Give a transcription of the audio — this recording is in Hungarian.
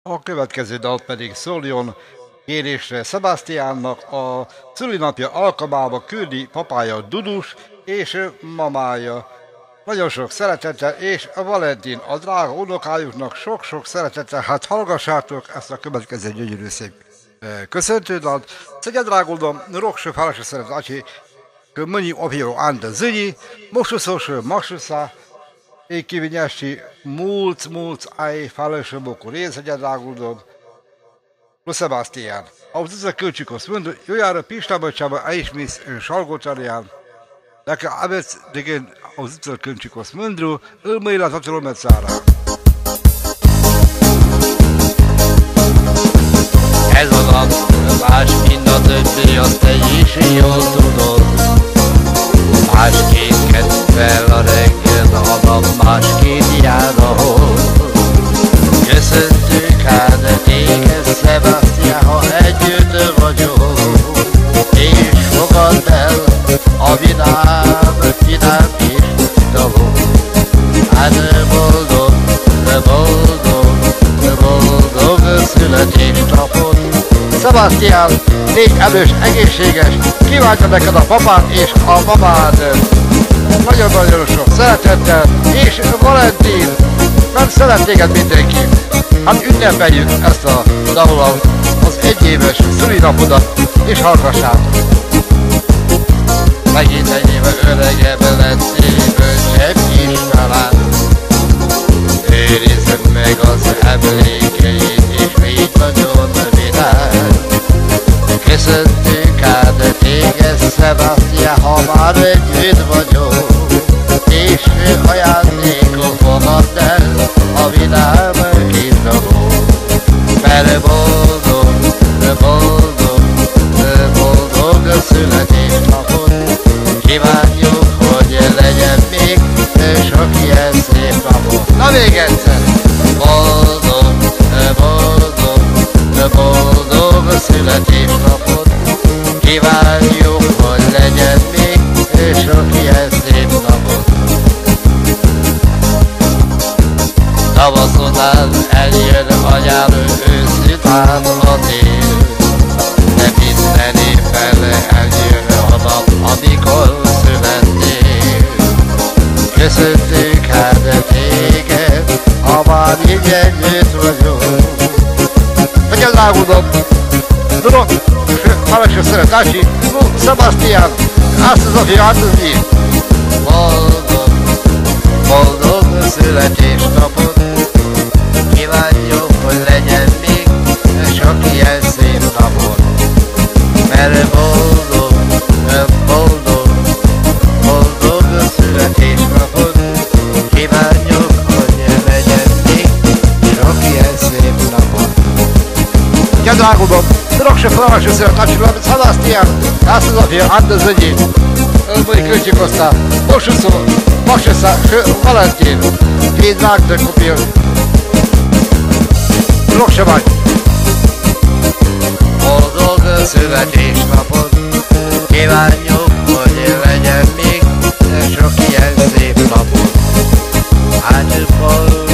A következő dal pedig szóljon kérésre Sebastiánnak a szülinapja alkalmába küldi papája Dudus és mamája. Nagyon sok szeretettel, és a Valentin, a drága unokájuknak sok-sok szeretettel, hát hallgassátok ezt a következő gyönyörű szép köszöntődalt. Szeged drágulom, roksu fálasra szeret, aki mennyi obhíró ánda zögyi, mosuszóső maksuszá, én kivinyási mulc, áj, fálasra bokor, én szeged drágulom, Sebastián. Az ez a kölcsikosz mondja, jöjjára Pistábacsába, Eismész, Salgócsarján, Dacă aveți de gând auziți-l cântecos mândru, îl mâi la toată lumea țara. Ez a nap más, mint a többi, azt te is jól tudod. Másként kezd fel a reggel, a nap másként jár ahol. Köszöntünk hát téged, Sebastián, ha együtt vagyok. És fogadd el a vidám és dalok. Hát boldog születésnapot. Sebastián, légy erős, egészséges, kívánja neked a papád és a mamád. Nagyon-nagyon sok szeretettel, és Valentin, nem szeret téged mindenki. Hát ünnepeljük ezt a dalolat, az egyéves szülinapodat, és hallgassátok. Megint egy éve öregebb lettél, bölcsebb is talán. Őrizzük meg az emlékeit, és még nagyon vidám. Köszöntünk át téged, Sebastián, ha már együtt vagyok. És ajándékot fogadd el a vidám kizagó. Mert boldog születésnapot. Kívánjuk, hogy legyen még sok ilyen szép napot. Na még egyszer! Boldog születésnapot. Kívánjuk, hogy legyen még sok ilyen szép napot. Tavasz után eljön a nyár, ősz után a tél. De minden évben eljön a nap, amikor születtél. Köszöntünk hát téged, ha már így együtt vagyok. Nagyon rágudom, tudok, Halasra szeret, Ási, Sebastián, azt az a fiát, az így. Boldog születésnapot. Kívánjuk, hogy legyen még sok ilyen szép napot. Mert boldog születésnapot. Kívánjuk, hogy legyen még sok ilyen szép napot. Drágulom, roksu fálasra szeret, aki Sebastián, azt az a fia, ánda zögyi, îl mâi cântecosta, mosuszó, maksuszá, Valentin, fii drag de copil. Roksu vagy! Boldog születésnapot. Kívánjuk, hogy legyen még sok ilyen szép napot. Hát